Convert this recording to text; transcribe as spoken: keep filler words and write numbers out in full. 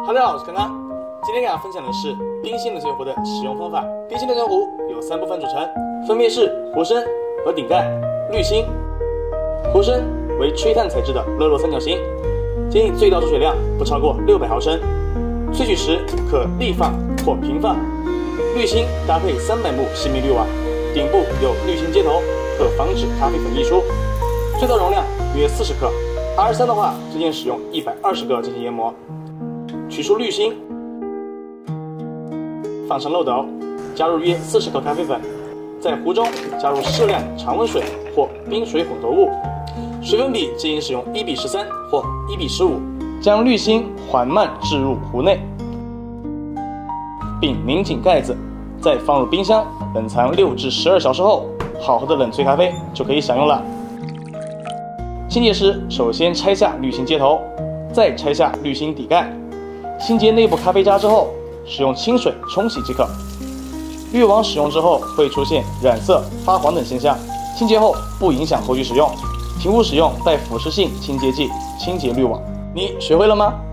大家好，我是康康。今天给大家分享的是冰心冷萃壶的使用方法。冰心冷萃壶有三部分组成，分别是壶身和顶盖、滤芯。壶身为吹碳材质的热络三角形，建议最大注水量不超过六百毫升。萃取时可立放或平放。滤芯搭配三百目细密滤网，顶部有滤芯接头，可防止咖啡粉溢出。最大容量约四十克。R 三 的话，推荐使用一百二十个进行研磨。取出滤芯，放上漏斗，加入约四十克咖啡粉，在壶中加入适量常温水或冰水混合物，水分比建议使用一比十三或一比十五，将滤芯缓慢置入壶内，并拧紧盖子，再放入冰箱冷藏六至十二小时后，好喝的冷萃咖啡就可以享用了。清洁时，首先拆下滤芯接头，再拆下滤芯底盖，清洁内部咖啡渣之后，使用清水冲洗即可。滤网使用之后会出现染色、发黄等现象，清洁后不影响后续使用。停壶使用带腐蚀性清洁剂清洁滤网。你学会了吗？